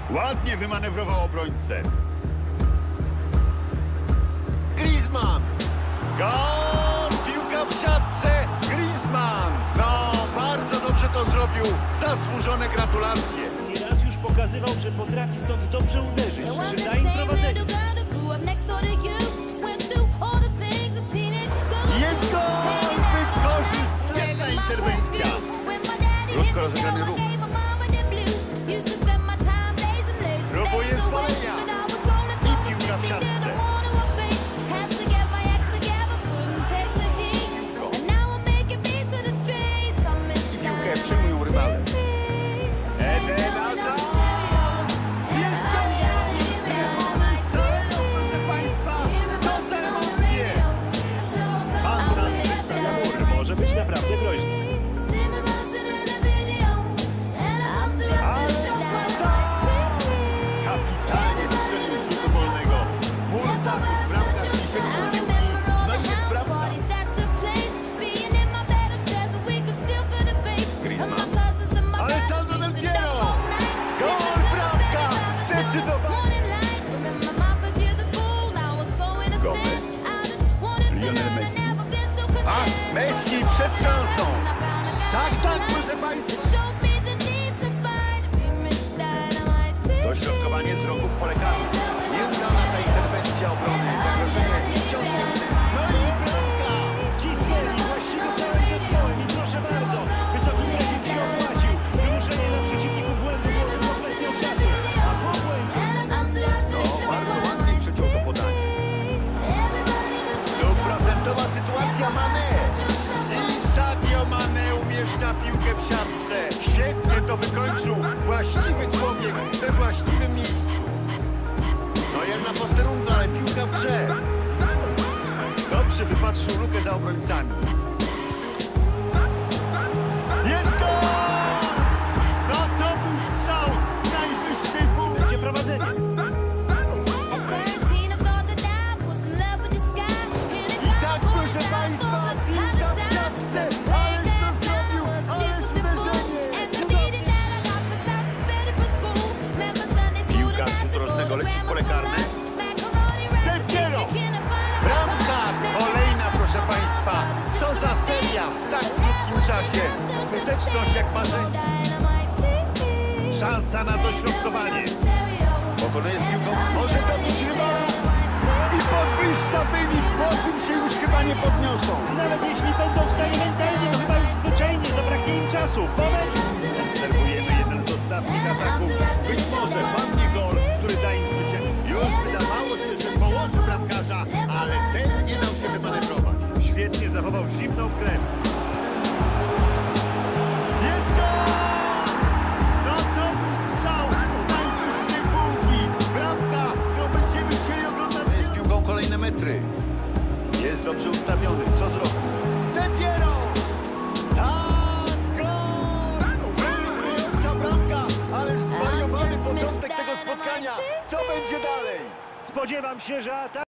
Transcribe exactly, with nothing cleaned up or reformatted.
Ładnie wymanewrował obrońcę. Griezmann! Gol! Piłka w siatce! Griezmann! No, bardzo dobrze to zrobił. Zasłużone gratulacje. Nieraz już pokazywał, że potrafi stąd dobrze uderzyć. Czy da im prowadzenie? Jest gol! Wykorzystana interwencja. Krótko rozegrany ruch. Próbuje zwolenia. I piłka w siatce. I piłkę przyjmują rywale. Eden Hazard. Jest gol! Proszę Państwa, co za emocje! Fantastyczna mur. Może być naprawdę groźny. Kapitalnie strzelił z rzutu wolnego. Mur zabił, bramka z piłki. No i jest bramka. Griezmann. Alessandro Del Piero. Gol, bramka. Zdecydowanie. Gomez. Lionel Messi. A, Messi przed szansą. Tak, tak, proszę Państwa. Dośrodkowanie z rogu w pole karne. Nieudana ta interwencja obrony. Zagrożenie wciąż nie. No i bramka. Cisnęli właściwie całym zespołem i proszę bardzo, wysoki pressing się opłacił. Wymuszenie na przeciwniku błędu było tylko kwestią czasu, a po błędzie... No, bardzo ładnie przeciął to podanie. Stuprocentowa sytuacja Mané. I Sadio Mané umieszcza piłkę w siatce. Świetnie to wykończył. Właściwy człowiek we właściwym miejscu. No jedna posterunka, ale piłka w grze. Dobrze wypatrzył lukę za obrońcami. Jest gol! No to był strzał z najwyższej półki. Będzie prowadzenie. I tak, proszę Państwa, piłka w siatce. Ależ to zrobił, ależ uderzenie. Piłka z rzutu rożnego leci w pole karne. Del Piero! Bramka! Kolejna, proszę Państwa. Co za seria w tak krótkim czasie. Skuteczność jak marzenie. Szansa na dośrodkowanie. Pokonuje z piłką. Może to być rywala. I podwyższa wynik. Po tym się już chyba nie podniosą. Nawet jeśli będą w stanie mentalnie, to chyba już zwyczajnie zabraknie im czasu. Moment! Obserwujemy jeden z ostatnich ataków. Być może padnie gol, który da im zwycięstwo. Już wydawało się, że położy bramkarza, ale ten nie dał się wymanewrować. Świetnie zachował zimną krew. Jest gol! No to był strzał z najwyższej półki. Bramka, to będziemy chcieli oglądać. Z piłką kolejne metry. Jest dobrze ustawiony. Co zrobił? Del Piero! Tak, gol! Wyrywająca bramka, ależ zwariowany początek tego spotkania. Co będzie dalej? Spodziewam się, że atak...